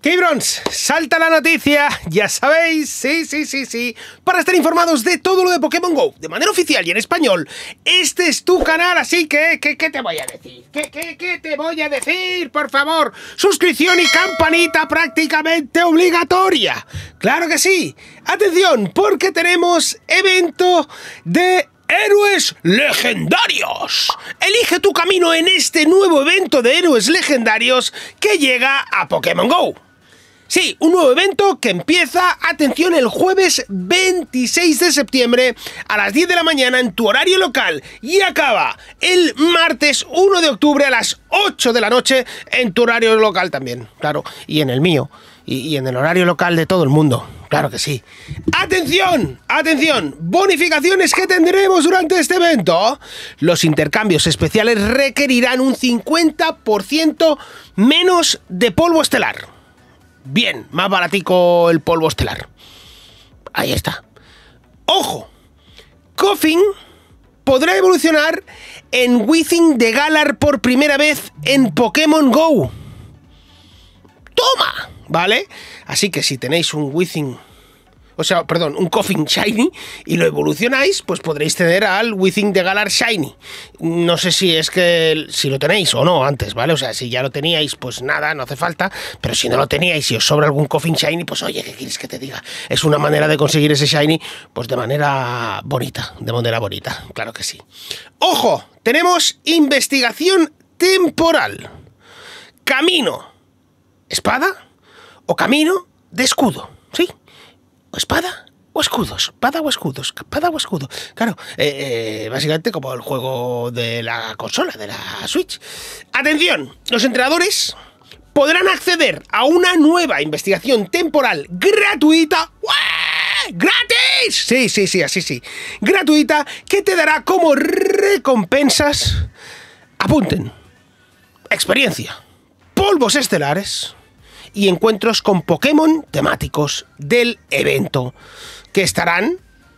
K-Brons, salta la noticia, ya sabéis, sí, para estar informados de todo lo de Pokémon GO, de manera oficial y en español. Este es tu canal, así que, ¿qué te voy a decir? ¿Qué te voy a decir? Por favor, suscripción y campanita prácticamente obligatoria. ¡Claro que sí! Atención, porque tenemos evento de Héroes Legendarios. Elige tu camino en este nuevo evento de Héroes Legendarios que llega a Pokémon GO. Sí, un nuevo evento que empieza, atención, el jueves 26 de septiembre a las 10 de la mañana en tu horario local y acaba el martes 1 de octubre a las 8 de la noche en tu horario local también, claro, y en el mío, y en el horario local de todo el mundo, claro que sí. ¡Atención! ¡Atención! Bonificaciones que tendremos durante este evento. Los intercambios especiales requerirán un 50% menos de polvo estelar. Bien, más baratico el polvo estelar. Ahí está. ¡Ojo! Koffing podrá evolucionar en Weezing de Galar por primera vez en Pokémon GO. ¡Toma! ¿Vale? Así que si tenéis un Weezing... un Koffing Shiny y lo evolucionáis, pues podréis tener al Weezing de Galar Shiny. No sé si es que si lo tenéis o no antes, ¿vale? O sea, si ya lo teníais, pues nada, no hace falta. Pero si no lo teníais y os sobra algún Koffing Shiny, pues oye, ¿qué quieres que te diga? Es una manera de conseguir ese Shiny, pues de manera bonita, claro que sí. ¡Ojo! Tenemos investigación temporal. Camino, espada o camino de escudo, ¿sí? ¿Espada o escudos? ¿Espada o escudos? ¿Espada o escudo? Claro, básicamente como el juego de la consola, de la Switch. Atención, los entrenadores podrán acceder a una nueva investigación temporal gratuita. ¡Uah! ¡Gratis! Sí, así sí. Gratuita, que te dará como recompensas, apunten, experiencia, polvos estelares y encuentros con Pokémon temáticos del evento, que estarán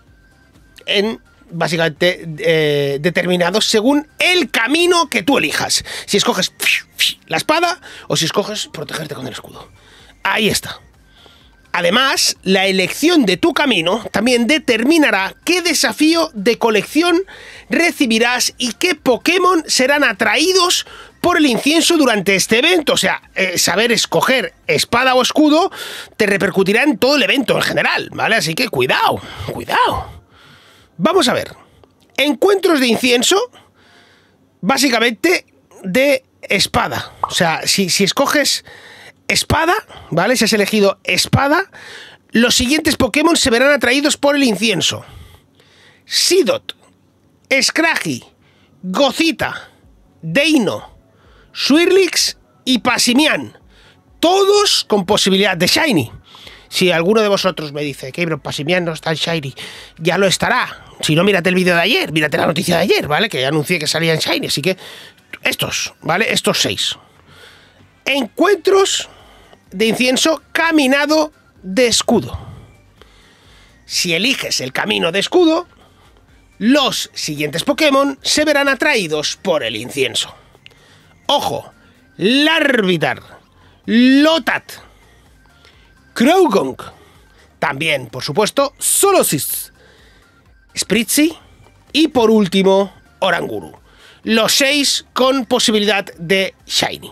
básicamente determinados según el camino que tú elijas. Si escoges la espada o si escoges protegerte con el escudo. Ahí está. Además, la elección de tu camino también determinará qué desafío de colección recibirás y qué Pokémon serán atraídos por el incienso durante este evento. O sea, saber escoger espada o escudo te repercutirá en todo el evento en general, ¿vale? Así que cuidado. Vamos a ver. Encuentros de incienso, básicamente de espada. O sea, si escoges espada, ¿vale? Si has elegido espada, los siguientes Pokémon se verán atraídos por el incienso: Seedot, Scraggy, Gothita, Deino, Swirlix y Passimian, todos con posibilidad de Shiny. Si alguno de vosotros me dice que Passimian no está en Shiny, ya lo estará. Si no, mírate el vídeo de ayer, mírate la noticia de ayer, ¿vale? Que anuncié que salía en Shiny, así que estos, ¿vale? Estos 6. Encuentros de incienso, caminado de escudo. Si eliges el camino de escudo, los siguientes Pokémon se verán atraídos por el incienso. Ojo, Larvitar, Lotat, Croagunk, también, por supuesto, Solosis, Spritzee y, por último, Oranguru. Los 6 con posibilidad de Shiny.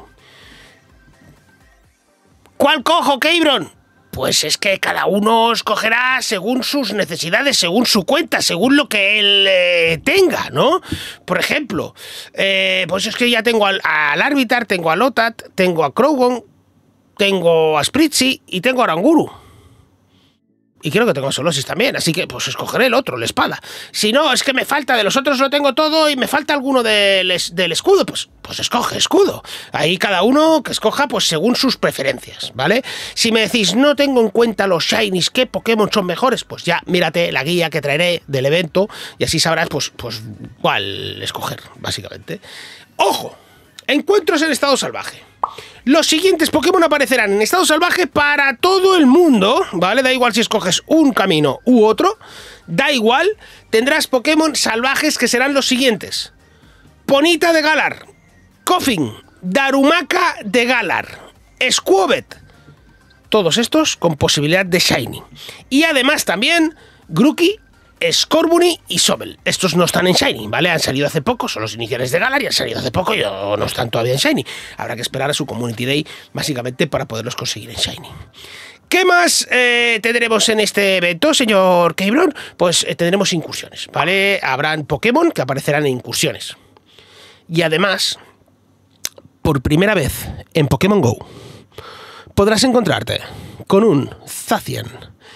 ¿Cuál cojo, K-Bron? Pues es que cada uno escogerá según sus necesidades, según su cuenta, según lo que él tenga, ¿no? Por ejemplo, pues es que ya tengo al Larvitar, tengo a Lotat, tengo a Croagunk, tengo a Spritzee y tengo a Oranguru. Y creo que tengo a Solosis también, así que pues escogeré el otro, la espada. Si no, es que me falta, de los otros lo tengo todo y me falta alguno del escudo, pues escoge escudo. Ahí cada uno que escoja pues según sus preferencias, ¿vale? Si me decís, no tengo en cuenta los Shinies, ¿qué Pokémon son mejores? Pues ya mírate la guía que traeré del evento y así sabrás pues cuál escoger, básicamente. ¡Ojo! Encuentros en estado salvaje. Los siguientes Pokémon aparecerán en estado salvaje para todo el mundo, ¿vale? Da igual si escoges un camino u otro, da igual, tendrás Pokémon salvajes que serán los siguientes: Ponyta de Galar, Koffing, Darumaka de Galar, Squobet, Todos estos con posibilidad de Shiny. Y además también Grookey, Scorbunny y Sobble. Estos no están en Shiny, ¿vale? Han salido hace poco, son los iniciales de Galar y han salido hace poco y no están todavía en Shiny. Habrá que esperar a su Community Day, básicamente, para poderlos conseguir en Shiny. ¿Qué más tendremos en este evento, señor Cabron? Pues tendremos incursiones, ¿vale? Habrán Pokémon que aparecerán en incursiones. Y además, por primera vez en Pokémon GO, podrás encontrarte con un Zacian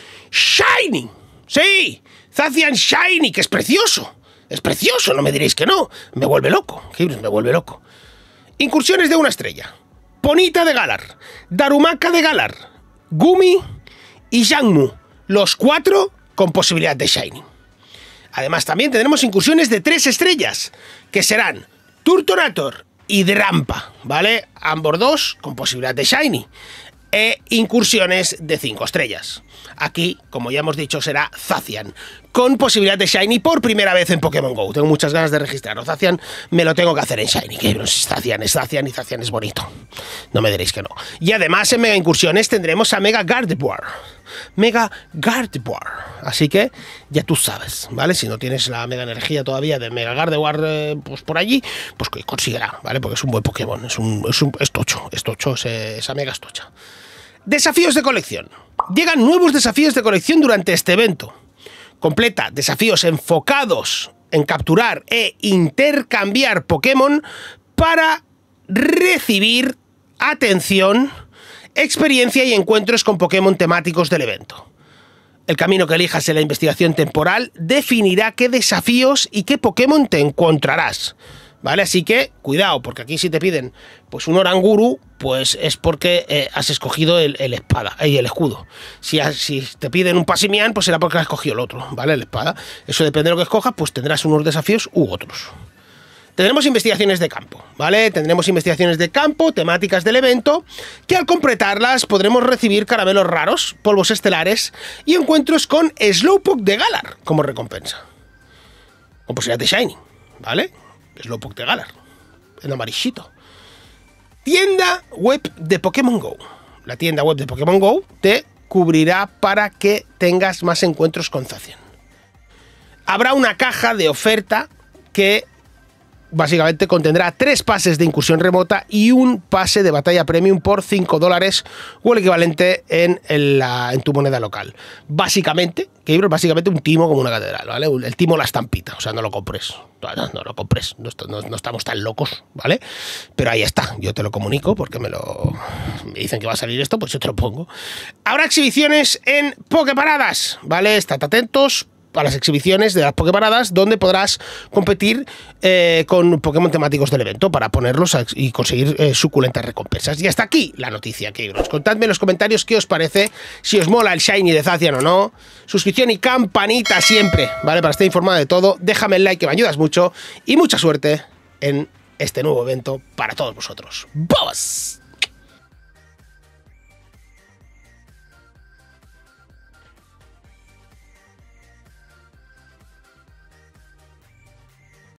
Shiny. ¡Sí! Zacian Shiny, que es precioso. Es precioso, no me diréis que no. Me vuelve loco, me vuelve loco. Incursiones de una estrella. Ponyta de Galar, Darumaka de Galar, Gumi y Yangmu. Los 4 con posibilidad de Shiny. Además también tendremos incursiones de 3 estrellas, que serán Turtonator y Drampa, ¿vale? Ambos 2 con posibilidad de Shiny. E incursiones de 5 estrellas. Aquí, como ya hemos dicho, será Zacian, con posibilidad de Shiny por primera vez en Pokémon GO. Tengo muchas ganas de registrarlo. Zacian me lo tengo que hacer en Shiny, que Zacian es Zacian y Zacian es bonito. No me diréis que no. Y además en Mega Incursiones tendremos a Mega Gardevoir. Mega Gardevoir. Así que ya tú sabes, ¿vale? Si no tienes la Mega Energía todavía de Mega Gardevoir pues por allí, pues que consiguiera, ¿vale? Porque es un buen Pokémon. Es tocho. Esa Mega es tocha. Desafíos de colección. Llegan nuevos desafíos de colección durante este evento. Completa desafíos enfocados en capturar e intercambiar Pokémon para recibir, atención, experiencia y encuentros con Pokémon temáticos del evento. El camino que elijas en la investigación temporal definirá qué desafíos y qué Pokémon te encontrarás. ¿Vale? Así que, cuidado, porque aquí si te piden pues un Oranguru, pues es porque has escogido el espada y el escudo. Si te piden un Passimian, pues será porque has escogido el otro, ¿vale? El espada. Eso depende de lo que escojas, pues tendrás unos desafíos u otros. Tendremos investigaciones de campo, ¿vale? Tendremos investigaciones de campo, temáticas del evento, que al completarlas podremos recibir caramelos raros, polvos estelares y encuentros con Slowpoke de Galar como recompensa. Con posibilidad de Shiny, ¿vale? Slowpoke de Galar, en amarillito. Tienda web de Pokémon GO. La tienda web de Pokémon GO te cubrirá para que tengas más encuentros con Zacian. Habrá una caja de oferta que básicamente contendrá 3 pases de incursión remota y un pase de batalla premium por $5 o el equivalente en tu moneda local. Básicamente un timo como una catedral, ¿vale? El timo la estampita, o sea, no lo compres. No lo compres, no estamos tan locos, ¿vale? Pero ahí está, yo te lo comunico porque me dicen que va a salir esto, pues yo te lo pongo. Habrá exhibiciones en Poképaradas, ¿vale? Estad atentos a las exhibiciones de las Poképaradas, donde podrás competir con Pokémon temáticos del evento para ponerlos y conseguir suculentas recompensas. Y hasta aquí la noticia, Cabros. Contadme en los comentarios qué os parece, si os mola el Shiny de Zacian o no. Suscripción y campanita siempre, ¿vale? Para estar informado de todo. Déjame el like que me ayudas mucho y mucha suerte en este nuevo evento para todos vosotros. ¡Vamos!